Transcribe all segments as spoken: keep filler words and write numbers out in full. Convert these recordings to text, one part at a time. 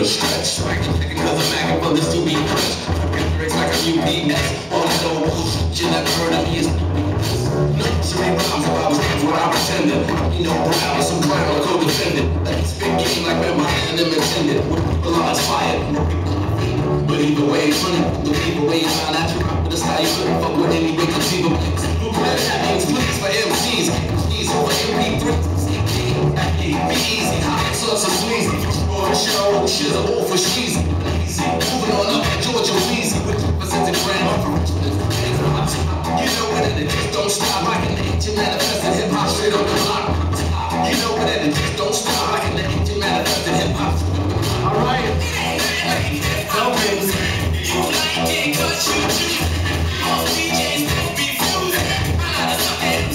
a stretch. Right, cause I'm acting for this to be fresh. It's like a U P S. All I know bullshit you never heard of me is no, so many rhymes about things what I pretended. You know, brown or some brown or co-defendant. Like spit game like when my hand them intended. With people on fire. But either way, it's funny. The either way, it's not natural. But it's how you couldn't fuck with any way conceivable. That means please for M Cs. Easy for M P threes. Be easy, hot sauce or sleazy. Boy, show, she's a wolf for sheezy. Easy, moving on up to Georgia Weezy. With percentage grand for you know what it is, just don't stop. I can hate you manifested hip hop straight on the block. You know what it is, just don't stop. I can hate you manifested hip hop. Alright. Helping. You like it, cause you do. All D Js don't be fused. I know something.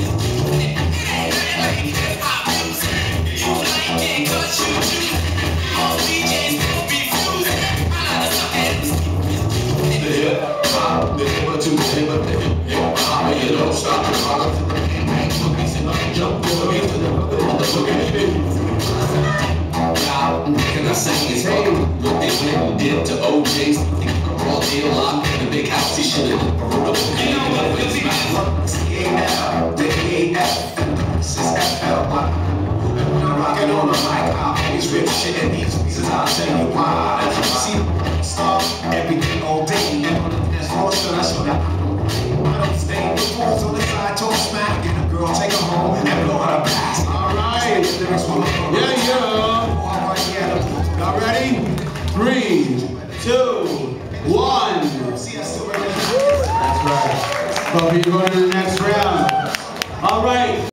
You like it, cause you do. All D Js don't be fused. I know something. The hip to the hip of the hip hop, you don't stop the rock to the hip hop. Jump over into the motherfucking can I say his hey, what they went and did to O J's? Raw deal locked in the big house, he should have wrote up a game. C A L, D A F, this is F L Y. When I'm rocking on the mic, I always rip shit in these pieces, I'll tell you why. See the star, everything all day, and on the dance floor, so that's what I I don't stay the balls on the side, talk smack, and a girl take her home and blow her pass. Alright. Yeah, yeah. Y'all ready? Three, two, one. That's right. Koffi, you're going to the next round. All right.